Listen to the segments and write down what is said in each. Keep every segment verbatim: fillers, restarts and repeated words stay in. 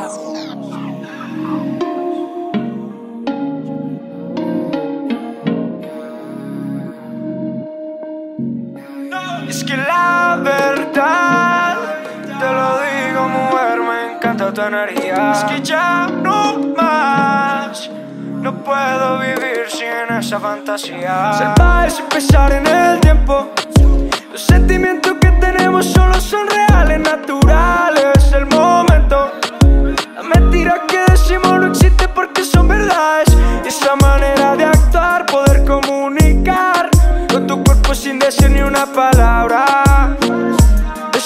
Es que la verdad, te lo digo, mujer, me encanta tu energía. Es que ya no más, no puedo vivir sin esa fantasía. Salvaje sin pensar en el tiempo. Los sentimientos que tenemos solo son reales, naturales. El momento, la mentira que decimos no existe porque son verdades. Esa manera de actuar, poder comunicar con tu cuerpo sin decir ni una palabra, es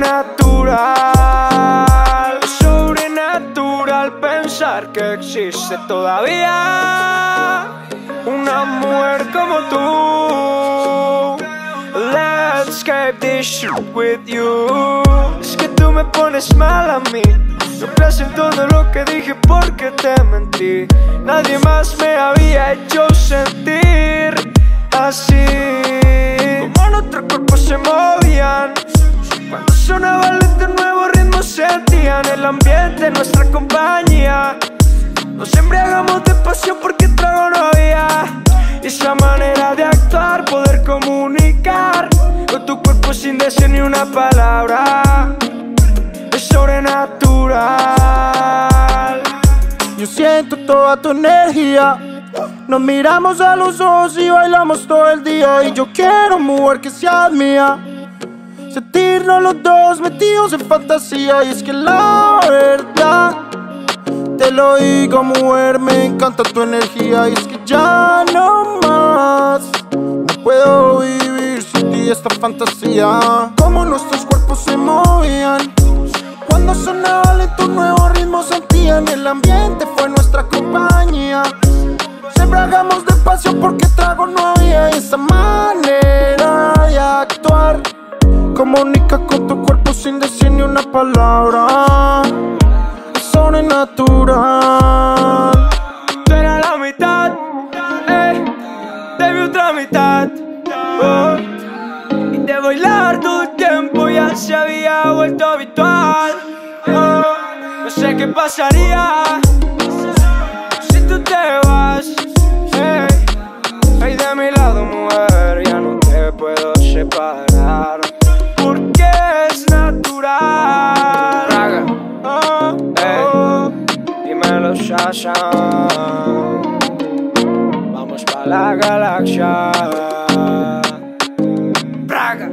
sobrenatural. Es sobrenatural pensar que existe todavía una mujer como tú. Let's escape this shit with you. Es que tú me pones mal a mí. No creas en todo lo que dije porque te mentí. Nadie más me había hecho sentir así. Como nuestros cuerpos se movían cuando sonaba lento un nuevo ritmo, sentían el ambiente, nuestra compañía. Nos embriagamos de pasión porque trago no había. Esa manera de actuar, poder comunicar con tu cuerpo sin decir ni una palabra, es sobrenatural. Yo siento toda tu energía. Nos miramos a los ojos y bailamos todo el día. Y yo quiero, mujer, que seas mía. Sentirnos los dos metidos en fantasía. Y es que la verdad, te lo digo, mujer, me encanta tu energía. Y es que ya no más, no puedo vivir sin ti esta fantasía. Como nuestros cuerpos se movían cuando sonaba lento un nuevo ritmo, sentían el ambiente, fue nuestra compañía. Nos embriagamos de pasión porque trago no había. Esa manera de actuar comunica con tu cuerpo sin decir ni una palabra, es sobrenatural. Tú eras la mitad, eh, te vi otra mitad, oh. Y de bailar todo el tiempo ya se había vuelto habitual, oh. No sé qué pasaría si tú te vas, eh. Ay, de mi lado, mujer, ya no te puedo separar porque es natural. Praga, oh, oh. Dímelo, Sasha. Vamos pa' la galaxia. Praga.